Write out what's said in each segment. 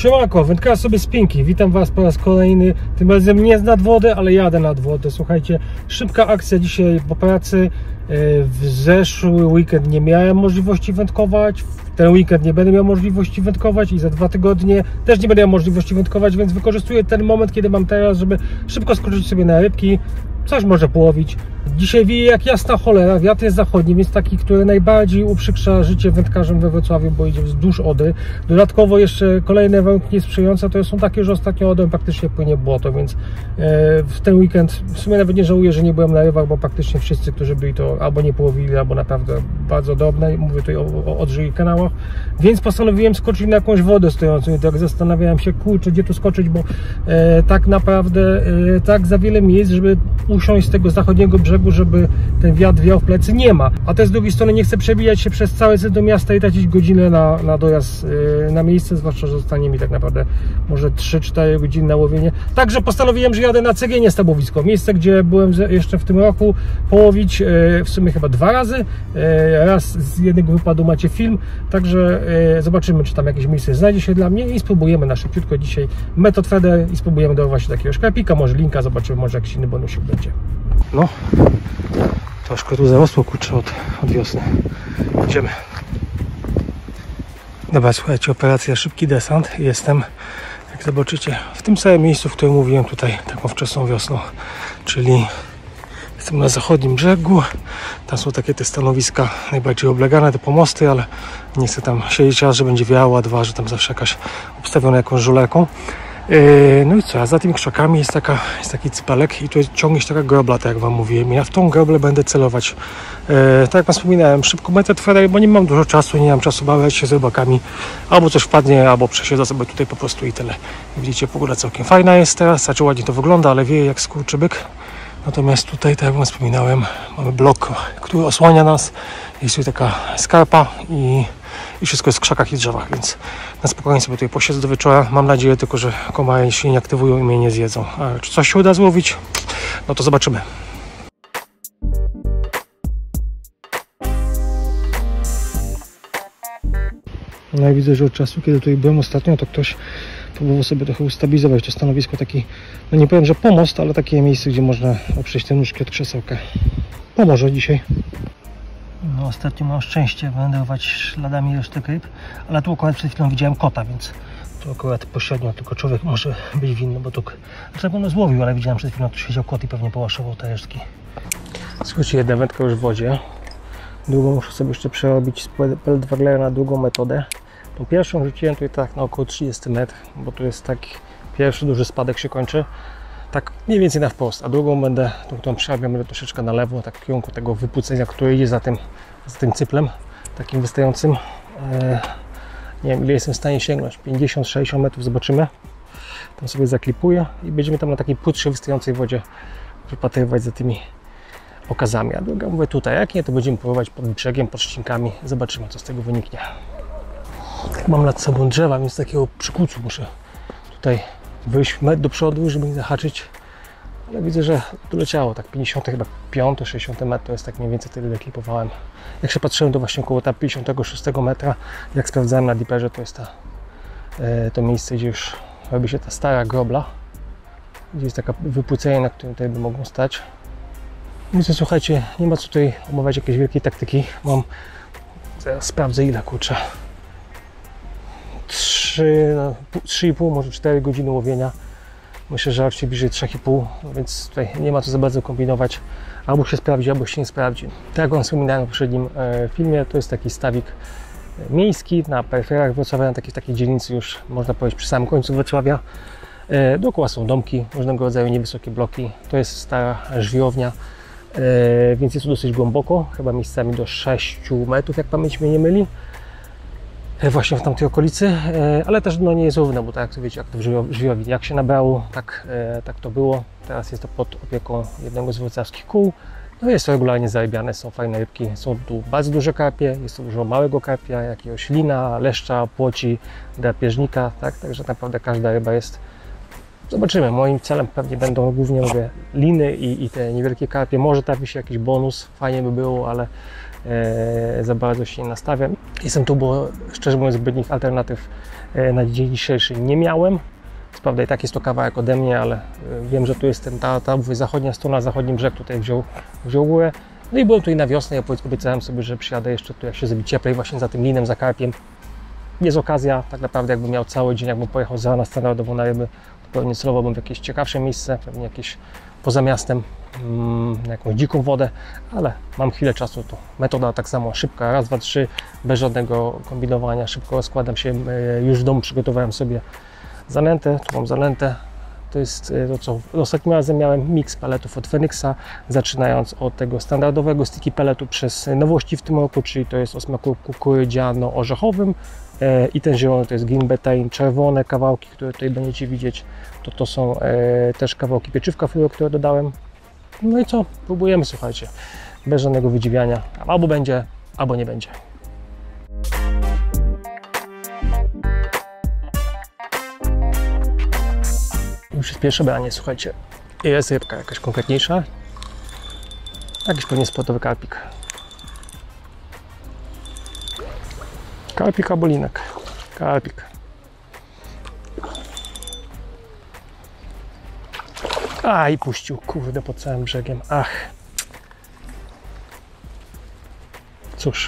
Siemanko, wędkarz sobie z Pinki. Witam Was po raz kolejny. Tym razem nie nad wodę, ale jadę nad wodę. Słuchajcie, szybka akcja dzisiaj po pracy. W zeszły weekend nie miałem możliwości wędkować. W ten weekend nie będę miał możliwości wędkować i za 2 tygodnie też nie będę miał możliwości wędkować, więc wykorzystuję ten moment, kiedy mam teraz, żeby szybko skoczyć sobie na rybki. Coś może połowić. Dzisiaj wieje jak jasna cholera, wiatr jest zachodni, więc taki, który najbardziej uprzykrza życie wędkarzom we Wrocławiu, bo idzie wzdłuż Odry. Dodatkowo jeszcze kolejne warunki niesprzyjające to są takie, że ostatnio Odrą praktycznie płynie błoto, więc w ten weekend w sumie nawet nie żałuję, że nie byłem na rybach, bo praktycznie wszyscy, którzy byli, to albo nie połowili, albo naprawdę bardzo drobne. Mówię tutaj o Odrzy i kanałach, więc postanowiłem skoczyć na jakąś wodę stojącą i tak zastanawiałem się, kurczę, gdzie tu skoczyć, bo tak naprawdę tak za wiele miejsc, żeby usiąść z tego zachodniego brzegu, żeby ten wiatr wiał w plecy, nie ma. A też z drugiej strony nie chcę przebijać się przez całe centrum miasta i tracić godzinę na dojazd na miejsce, zwłaszcza, że zostanie mi tak naprawdę może 3-4 godziny na łowienie. Także postanowiłem, że jadę na Cegienie Stabowisko, miejsce, gdzie byłem jeszcze w tym roku połowić w sumie chyba 2 razy. Raz z jednego wypadu macie film, także zobaczymy, czy tam jakieś miejsce znajdzie się dla mnie i spróbujemy na szybciutko dzisiaj Method Feeder i spróbujemy dorwać się takiego szkarpika, może linka, zobaczymy, może jakiś inny bonusik będzie. No, troszkę tu zarosło, kurczę, od wiosny. Idziemy. Dobra, słuchajcie, operacja szybki desant. Jestem, jak zobaczycie, w tym samym miejscu, w którym mówiłem tutaj taką wczesną wiosną, czyli jestem na zachodnim brzegu. Tam są takie te stanowiska najbardziej oblegane, te pomosty, ale nie chcę tam siedzieć, raz, że będzie wiało, a 2, że tam zawsze jakaś obstawiona jakąś żulerką. No i co, a za tymi krzakami jest taki cypelek i tu ciągnie się taka grobla, tak jak Wam mówiłem. Ja w tą groblę będę celować. Tak jak Wam wspominałem, szybko Method Feeder, bo nie mam dużo czasu, nie mam czasu bawić się z rybakami. Albo coś wpadnie, albo przesiedzę sobie tutaj po prostu i tyle. Widzicie, pogoda całkiem fajna jest teraz, znaczy ładnie to wygląda, ale wieje jak skurczybyk. Natomiast tutaj, tak jak Wam wspominałem, mamy blok, który osłania nas. Jest tutaj taka skarpa i wszystko jest w krzakach i drzewach, więc na spokojnie sobie tutaj posiedzę do wieczora. Mam nadzieję tylko, że komary się nie aktywują i mnie nie zjedzą. A czy coś się uda złowić? No to zobaczymy. No i widzę, że od czasu, kiedy tutaj byłem ostatnio, to ktoś próbował sobie trochę ustabilizować to stanowisko. Taki, no nie powiem, że pomost, ale takie miejsce, gdzie można oprzeć te nóżki od krzesełka. Pomoże dzisiaj. No ostatnio mam szczęście wędrować śladami resztek ryb, ale tu akurat przed chwilą widziałem kota, więc tu akurat pośrednio tylko człowiek może być winny, bo tu na pewno złowił, ale widziałem przed chwilą, tu siedział kot i pewnie połaszował te resztki. Słuchajcie, jedna wędka już w wodzie. Drugą muszę sobie jeszcze przerobić z pellet Waglera na drugą metodę. Tą pierwszą rzuciłem tutaj tak na około 30 metrów, bo tu jest taki pierwszy duży spadek się kończy. Tak mniej więcej na wprost, a drugą będę, tą przerabiam będę troszeczkę na lewo, tak w kierunku tego wypłucenia, które idzie za tym cyplem, takim wystającym. Nie wiem, ile jestem w stanie sięgnąć, 50-60 metrów, zobaczymy. Tam sobie zaklipuję i będziemy tam na takiej płytszej, wystającej wodzie wypatrywać za tymi okazami. A druga mówię tutaj, jak nie, to będziemy próbować pod brzegiem, pod ścinkami, zobaczymy, co z tego wyniknie. Mam nad sobą drzewa, więc takiego przykucu muszę tutaj wyjść metr do przodu, żeby nie zahaczyć, ale widzę, że doleciało tak 50, chyba 5, 60 metr, to jest tak mniej więcej tyle, ile klipowałem. Jak się patrzyłem, to właśnie około 56 metra, jak sprawdzałem na diperze, to jest to miejsce, gdzie już robi się ta stara grobla, gdzie jest taka wypłycenie, na którym tutaj by mogą stać. Więc słuchajcie, nie ma co tutaj omawiać jakiejś wielkiej taktyki, zaraz sprawdzę, ile kurczę. 3,5, może 4 godziny łowienia. Myślę, że raczej bliżej 3,5, więc tutaj nie ma co za bardzo kombinować. Albo się sprawdzi, albo się nie sprawdzi. Tak jak Wam wspominałem w poprzednim filmie, to jest taki stawik miejski na peryferiach Wrocławia, na takiej dzielnicy już można powiedzieć przy samym końcu Wrocławia. Dookoła są domki, różnego rodzaju niewysokie bloki. To jest stara żwirownia, więc jest tu dosyć głęboko, chyba miejscami do 6 metrów, jak pamięć mnie nie myli. Właśnie w tamtej okolicy, ale też no, nie jest równe, bo tak jak to wiecie, jak to w żwirowni, jak się nabrało, tak to było. Teraz jest to pod opieką jednego z wrocławskich kół. No jest to regularnie zarabiane, są fajne rybki, są tu bardzo duże karpie, jest tu dużo małego karpia, jakiegoś lina, leszcza, płoci, drapieżnika, tak? Także naprawdę każda ryba jest. Zobaczymy, moim celem pewnie będą głównie liny i te niewielkie karpie. Może trafi się jakiś bonus, fajnie by było, ale za bardzo się nie nastawiam. Jestem tu, bo szczerze mówiąc zbytnich alternatyw na dzień dzisiejszy nie miałem. Co prawda i tak jest to kawałek ode mnie, ale wiem, że tu jest ta zachodnia strona, zachodni brzeg tutaj wziął górę. No i byłem tutaj na wiosnę, ja obiecałem sobie, że przyjadę jeszcze tu, jak się zrobi cieplej, właśnie za tym linem, za karpiem. Jest okazja, tak naprawdę jakbym miał cały dzień, jakbym pojechał za nas standardowo na ryby, to pewnie celowałbym w jakieś ciekawsze miejsce, pewnie jakieś poza miastem, na jakąś dziką wodę, ale mam chwilę czasu, to metoda tak samo szybka, raz, dwa, trzy, bez żadnego kombinowania, szybko składam się, już w domu przygotowałem sobie zanętę, tu mam zanętę, to jest to, co ostatnim razem miałem, miks peletów od Phoenixa, zaczynając od tego standardowego sticky pelletu przez nowości w tym roku, czyli to jest o smaku kukurydziano-orzechowym i ten zielony to jest green betaine, czerwone kawałki, które tutaj będziecie widzieć, to są też kawałki pieczywka fluo, które dodałem. No i co? Próbujemy, słuchajcie, bez żadnego wydziwiania, albo będzie, albo nie będzie. Już jest pierwsze branie, słuchajcie. Jest rybka jakaś konkretniejsza. Jakiś pewnie sportowy karpik. Karpik albo linek. Karpik. A i puścił, kurde, pod całym brzegiem. Ach. Cóż.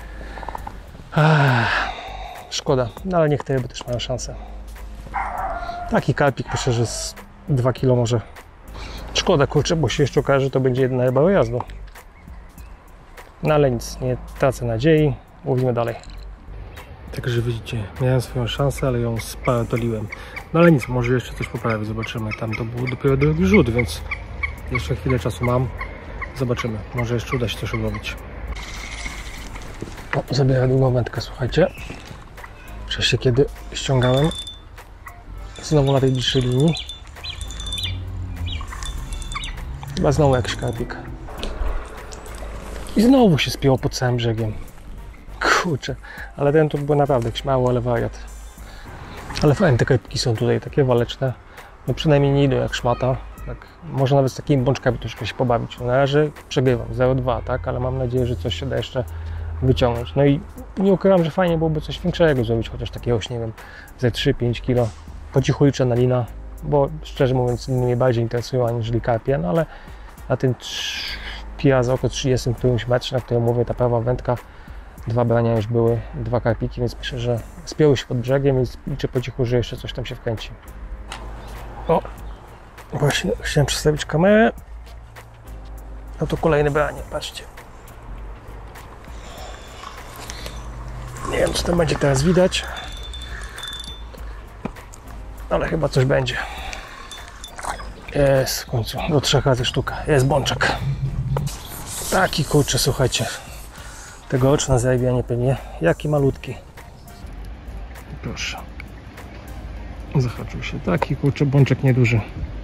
Szkoda, no ale niech te ryby też mają szansę. Taki karpik, myślę, że z 2 kg może. Szkoda, kurczę, bo się jeszcze okaże, że to będzie jedna ryba wyjazdu. No ale nic, nie tracę nadziei. Mówimy dalej. Także widzicie, miałem swoją szansę, ale ją spartoliłem. No ale nic, może jeszcze coś poprawić, zobaczymy. Tam to był dopiero drugi rzut, więc jeszcze chwilę czasu mam. Zobaczymy, może jeszcze uda się coś odłowić. O, zabieram drugą wędkę, słuchajcie. Wcześniej, kiedy ściągałem, znowu na tej bliższej linii. Chyba znowu jakiś karpik. I znowu się spięło pod całym brzegiem. Kurczę, ale ten tu był naprawdę jakiś mały, ale wariat. Ale fajne te karpiki są tutaj, takie waleczne. No przynajmniej nie idą jak szmata. Tak, można nawet z takimi bączkami troszkę się pobawić. Na razie przegrywam 0,2, tak? Ale mam nadzieję, że coś się da jeszcze wyciągnąć. No i nie ukrywam, że fajnie byłoby coś większego zrobić, chociaż takiegoś, nie wiem, ze 3-5 kg. Po cichu liczę na lina, bo szczerze mówiąc mnie bardziej interesują aniżeli karpie, no ale na tym pija za około 30 którymś metrze, na którym mówię, ta prawa wędka, 2 brania już były, 2 karpiki, więc myślę, że spięły się pod brzegiem i liczę po cichu, że jeszcze coś tam się wkręci. O, właśnie chciałem przestawić kamerę. No to kolejne branie, patrzcie. Nie wiem, co tam będzie teraz widać, ale chyba coś będzie. Jest w końcu, do 3 razy sztuka. Jest bączek. Taki, kurczę, słuchajcie. Tegoroczne zarybianie pewnie. Jaki malutki. Proszę. Zahaczył się. Taki, kurczę, bączek nieduży.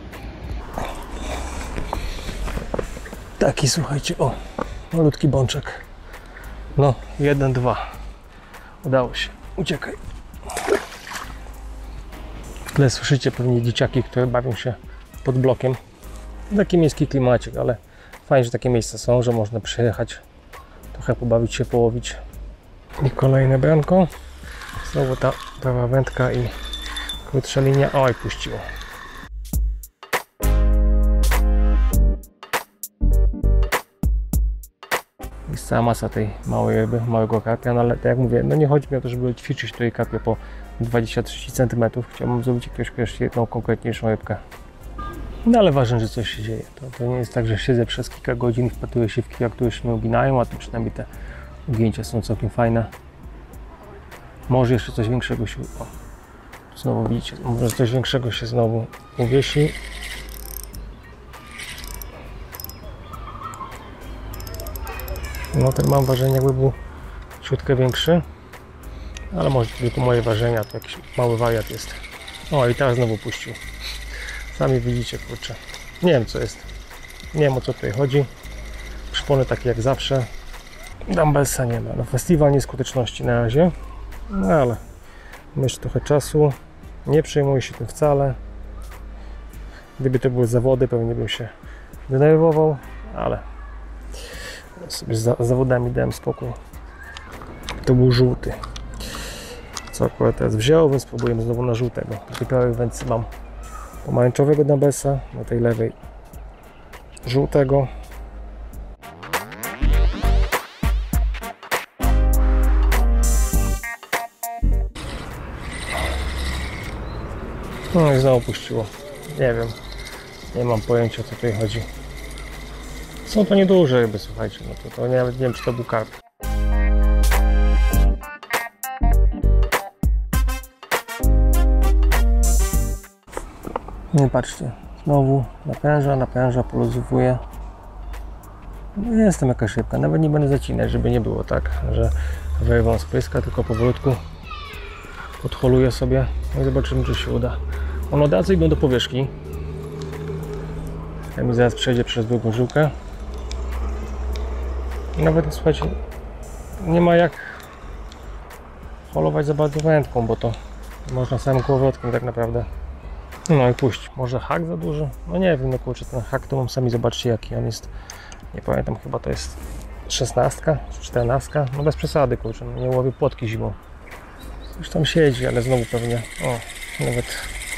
Taki, słuchajcie, o. Malutki bączek. No, 1, 2. Udało się. Uciekaj. W tle słyszycie pewnie dzieciaki, które bawią się pod blokiem. Taki miejski klimacik, ale fajnie, że takie miejsca są, że można przyjechać, trochę pobawić się, połowić. I kolejne branko. Znowu ta prawa wędka i krótsza linia. Oj, puściło. Jest cała masa tej małej ryby, małego karpia, no ale tak jak mówię, no nie chodzi mi o to, żeby ćwiczyć tutaj karpia po 20-30 cm. Chciałbym zrobić jakąś jedną konkretniejszą rybkę. No ale ważne, że coś się dzieje. To nie jest tak, że siedzę przez kilka godzin, wpatruję się w kija, które się nie uginają, a tu przynajmniej te ugięcia są całkiem fajne. Może jeszcze coś większego się... O, znowu widzicie, może coś większego się znowu uwiesi. No ten mam ważenie jakby był ciutkę większy, ale może tylko moje ważenia, to jakiś mały wariat jest. O i teraz znowu puścił. Sami widzicie, kurczę. Nie wiem co jest. Nie wiem o co tutaj chodzi. Szpony takie jak zawsze. Dumbbellsa nie ma. No, festiwal nieskuteczności na razie. No ale jeszcze trochę czasu. Nie przejmuję się tym wcale. Gdyby to były zawody, pewnie bym się denerwował, ale sobie z zawodami dałem spokój. To był żółty. Co akurat teraz wziął, więc spróbujemy znowu na żółtego. W tej prawej wędce mam pomarańczowego Nabesa, na tej lewej żółtego. No i znowu puściło. Nie wiem. Nie mam pojęcia, o co tutaj chodzi. Są to nieduże ryby, słuchajcie. No to nawet nie wiem, czy to był karp. Nie patrzcie. Znowu napęża, poluzowuje. No jest tam jakaś rybka. Nawet nie będę zacinać, żeby nie było tak, że wyrwą z pyska, tylko powolutku odholuję sobie. No i zobaczymy, czy się uda. One od razu idą do powierzchni. Ja mi zaraz przejdzie przez drugą żyłkę. Nawet, słuchajcie, nie ma jak holować za bardzo wędką, bo to można samym kołowrotkiem tak naprawdę. No i puść. Może hak za duży? No nie wiem, no kurczę, ten hak to mam, sami zobaczcie jaki on jest. Nie pamiętam, chyba to jest 16 czy 14. No bez przesady, kurczę, no nie łowię płotki zimą. Już tam siedzi, ale znowu pewnie, o, nawet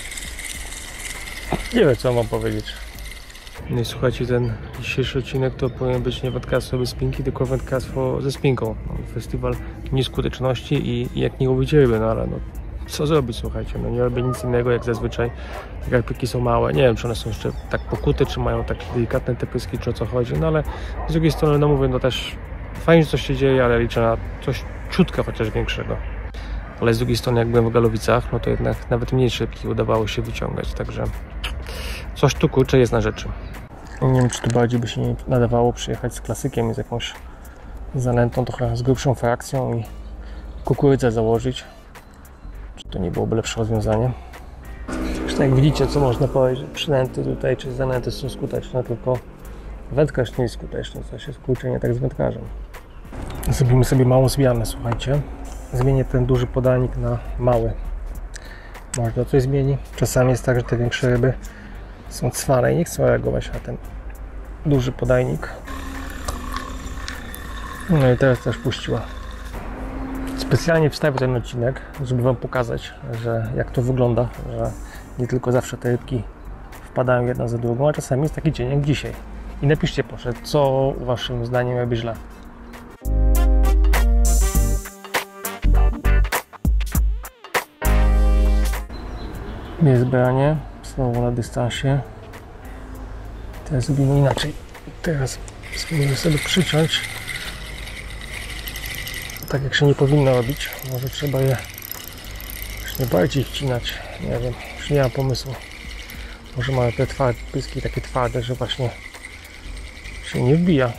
nie wiem, co mam powiedzieć. No i słuchajcie, ten dzisiejszy odcinek to powinien być nie wędkarstwo bez spinki, tylko wędkarstwo ze spinką. Festiwal nieskuteczności i jak nie łowić ryby, no ale no co zrobić, słuchajcie, no nie robię nic innego jak zazwyczaj. Te karpiki są małe, nie wiem, czy one są jeszcze tak pokute, czy mają tak delikatne te pyski, czy o co chodzi, no ale z drugiej strony, no mówię, no też fajnie, że coś się dzieje, ale liczę na coś ciutka chociaż większego. Ale z drugiej strony, jak byłem w Galowicach, no to jednak nawet mniejsze rybki udawało się wyciągać, także coś tu, kurczę, jest na rzeczy. Nie wiem, czy tu bardziej by się nie nadawało przyjechać z klasykiem i z jakąś zanętą, trochę z grubszą frakcją i kukurydzę założyć. Czy to nie byłoby lepsze rozwiązanie? Zresztą jak widzicie, co można powiedzieć, że przynęty tutaj, czy zanęty są skuteczne, tylko wędkarz nie jest skuteczny, coś jest, kurczę, nie tak z wędkarzem. Zrobimy sobie małą zmianę, słuchajcie. Zmienię ten duży podajnik na mały. Można coś zmieni. Czasami jest tak, że te większe ryby są cwane i nie chcą reagować na ten duży podajnik. No i teraz też puściła. Specjalnie wstawię ten odcinek, żeby wam pokazać, że jak to wygląda, że nie tylko zawsze te rybki wpadają jedna za drugą, a czasami jest taki dzień jak dzisiaj. I napiszcie proszę, co waszym zdaniem robi źle. Jest branie, znowu na dystansie. Teraz zrobimy inaczej. Teraz spróbujemy sobie przyciąć. Tak jak się nie powinno robić. Może trzeba je już nie bardziej wcinać. Nie wiem, już nie mam pomysłu. Może mamy te twarde pyski takie twarde, że właśnie się nie wbija.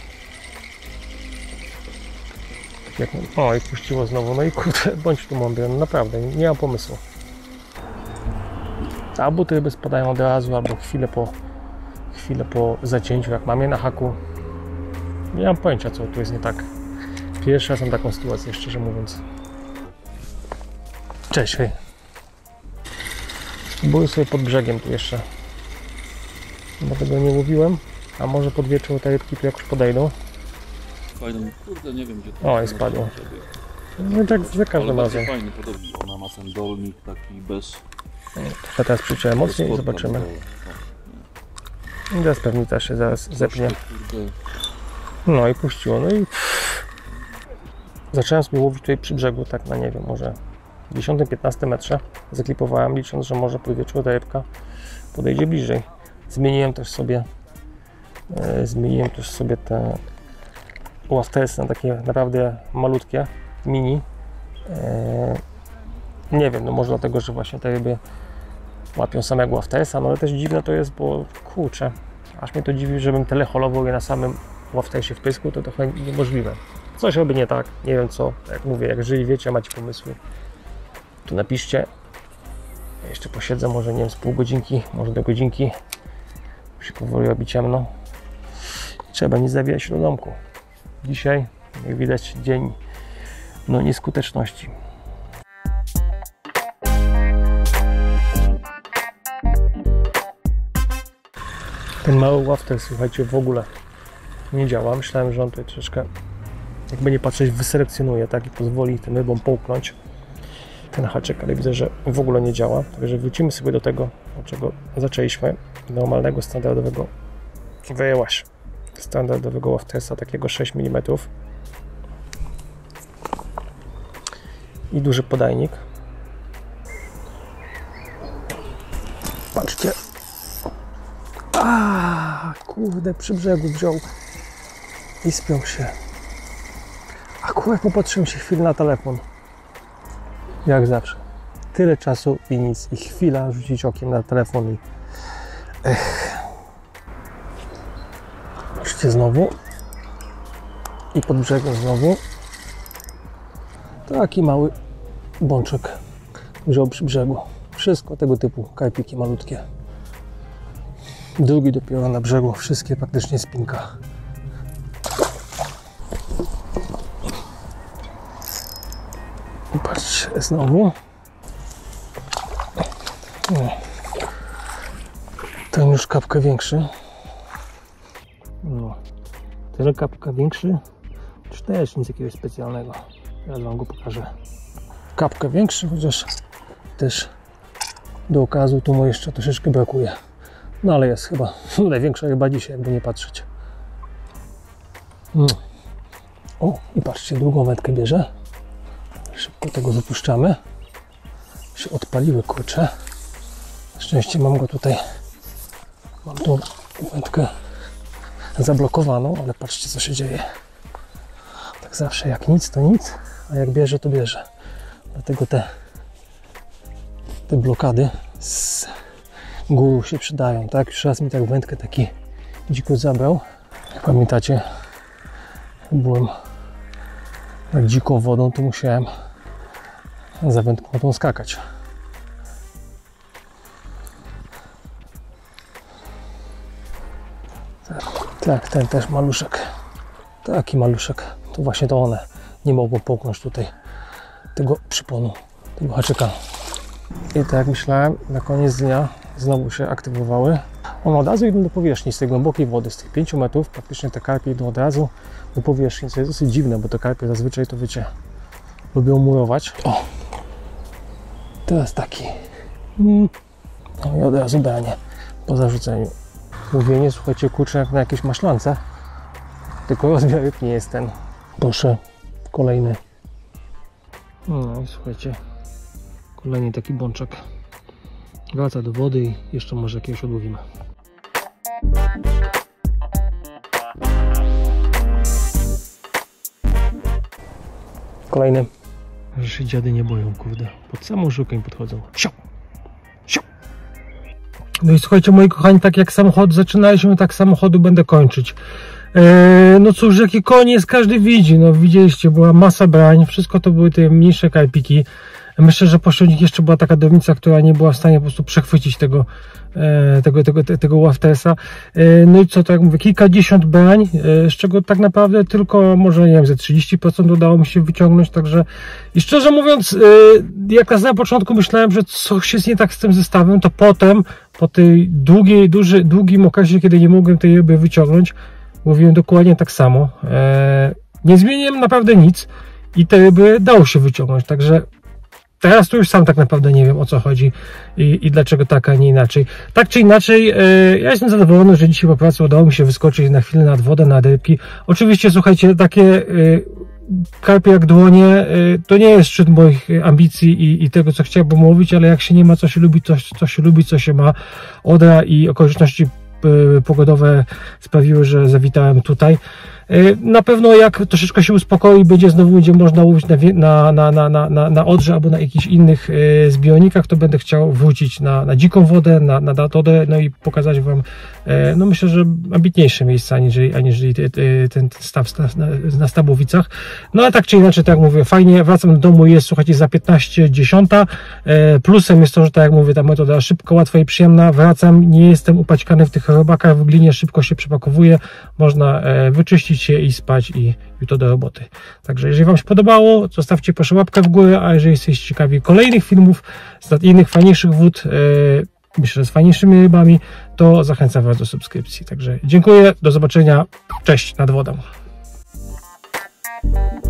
Tak jak, o, i puściło znowu. No i kurde, bądź tu mądry. No naprawdę, nie mam pomysłu. Albo te ryby spadają od razu, albo chwilę po zacięciu, jak mam je na haku. Nie mam pojęcia, co tu jest nie tak. Pierwszy raz mam taką sytuację, szczerze mówiąc. Cześć, hej. Spróbuję sobie pod brzegiem tu jeszcze. Bo tego nie łowiłem. A może pod wieczór te rybki tu jakoś podejdą. Fajną, kurde, nie wiem gdzie to. O, i spadło. No tak za każdym razem. Fajny, podobnie. Ona ma ten dolnik taki bez... Ja teraz przyciąłem mocniej i zobaczymy. I teraz pewnie też się zaraz zepnie. No i puściło. No i zacząłem sobie łowić tutaj przy brzegu, tak na nie wiem, może 10-15 metrze. Zaklipowałem, licząc, że może pod wieczór ta rybka podejdzie bliżej. Zmieniłem też sobie te ławtersy na takie naprawdę malutkie, mini. Nie wiem, no może dlatego, że właśnie te ryby łapią samego ławtersa, no ale też dziwne to jest, bo kurczę, aż mnie to dziwi, żebym tyle holował je na samym ławtersie w pysku, to trochę niemożliwe. Coś robię nie tak, nie wiem co, jak mówię, jak jeżeli wiecie, macie pomysły, to napiszcie. Ja jeszcze posiedzę, może nie wiem, z pół godzinki, może do godzinki, się powoli robi ciemno. Trzeba nie zawijać się do domku. Dzisiaj, jak widać, dzień no nieskuteczności. Ten mały ławter, słuchajcie, w ogóle nie działa. Myślałem, że on tutaj troszeczkę jakby nie patrzeć, wyselekcjonuje, tak, i pozwoli tym rybom połknąć ten haczyk, ale widzę, że w ogóle nie działa, także wrócimy sobie do tego, od czego zaczęliśmy, normalnego, standardowego wyjęłaś, standardowego Waftersa, takiego 6 mm i duży podajnik. Patrzcie, kurde, przy brzegu wziął i spiął się. Akurat popatrzyłem się chwilę na telefon. Jak zawsze. Tyle czasu i nic. I chwila rzucić okiem na telefon i... Patrzcie znowu. I pod brzegiem znowu. Taki mały bączek wziął przy brzegu. Wszystko tego typu karpiki malutkie. Drugi dopiero na brzegu. Wszystkie praktycznie spinka. Patrzcie, znowu. Ten już kapkę większy. No. Ten kapkę większy. Czy też nic jakiegoś specjalnego. Ja wam go pokażę. Kapkę większy, chociaż też do okazu tu mu jeszcze troszeczkę brakuje. No ale jest chyba największa ryba dzisiaj, jakby nie patrzeć. O, i patrzcie, drugą wędkę bierze. Szybko tego zapuszczamy. Się odpaliły, kurcze. Na szczęście mam go tutaj. Mam tą wędkę zablokowaną, ale patrzcie, co się dzieje. Tak zawsze, jak nic, to nic, a jak bierze, to bierze. Dlatego te blokady z góry się przydają. Tak, już raz mi tak wędkę taki dziko zabrał. Jak pamiętacie, byłem tak dziką wodą, to musiałem za wędką tą skakać. Tak, ten też maluszek. Taki maluszek. To właśnie to one nie mogą połknąć tutaj tego przyponu, tego haczyka. I tak jak myślałem, na koniec dnia znowu się aktywowały. One od razu idą do powierzchni, z tej głębokiej wody, z tych 5 metrów, praktycznie te karpie idą od razu do powierzchni, co jest dosyć dziwne, bo te karpie zazwyczaj, to wiecie, lubią murować. O! Teraz taki. No i od razu danie po zarzuceniu. Łowienie, słuchajcie, kurczę jak na jakieś maślance, tylko rozmiarek nie jest ten. Proszę, kolejny. No i słuchajcie, kolejny taki bączek. Wraca do wody i jeszcze może jakiegoś odłowimy. Kolejny. Że się dziady nie boją, kurde. Pod samą żyłkę im podchodzą. Siu! Siu! No i słuchajcie, moi kochani, tak jak samochód zaczynaliśmy, tak samochodu będę kończyć. No cóż, jaki koniec każdy widzi. No widzieliście, była masa brań. Wszystko to były te mniejsze karpiki. Myślę, że pośród nich jeszcze była taka downica, która nie była w stanie po prostu przechwycić tego Waftersa. No i co, tak jak mówię, kilkadziesiąt brań, z czego tak naprawdę tylko może, nie wiem, ze 30% udało mi się wyciągnąć, także i szczerze mówiąc, jak na samym początku myślałem, że coś jest nie tak z tym zestawem, to potem, po tej długim okresie, kiedy nie mogłem tej ryby wyciągnąć, mówiłem dokładnie tak samo. Nie zmieniłem naprawdę nic i te ryby dało się wyciągnąć, także teraz to już sam tak naprawdę nie wiem, o co chodzi i dlaczego tak, a nie inaczej. Tak czy inaczej, ja jestem zadowolony, że dzisiaj po pracy udało mi się wyskoczyć na chwilę nad wodę, na rybki. Oczywiście, słuchajcie, takie karpie jak dłonie, to nie jest szczyt moich ambicji i tego, co chciałbym mówić, ale jak się nie ma, co się lubi, co się ma. Odra i okoliczności pogodowe sprawiły, że zawitałem tutaj. Na pewno jak troszeczkę się uspokoi, będzie można łowić na Odrze albo na jakichś innych zbiornikach, to będę chciał wrócić na dziką wodę, na Odrę, no i pokazać wam, no myślę, że ambitniejsze miejsca aniżeli ten staw na Stabowicach. No a tak czy inaczej, tak jak mówię, fajnie, wracam do domu, jest, słuchajcie, za 15:10. Plusem jest to, że tak jak mówię, ta metoda szybko, łatwa i przyjemna. Wracam, nie jestem upaćkany w tych robakach w glinie, szybko się przepakowuje, można wyczyścić się i spać i jutro do roboty. Także jeżeli wam się podobało, zostawcie proszę łapkę w górę, a jeżeli jesteście ciekawi kolejnych filmów z innych fajniejszych wód, myślę, że z fajniejszymi rybami, to zachęcam was do subskrypcji. Także dziękuję, do zobaczenia, cześć nad wodą. jest.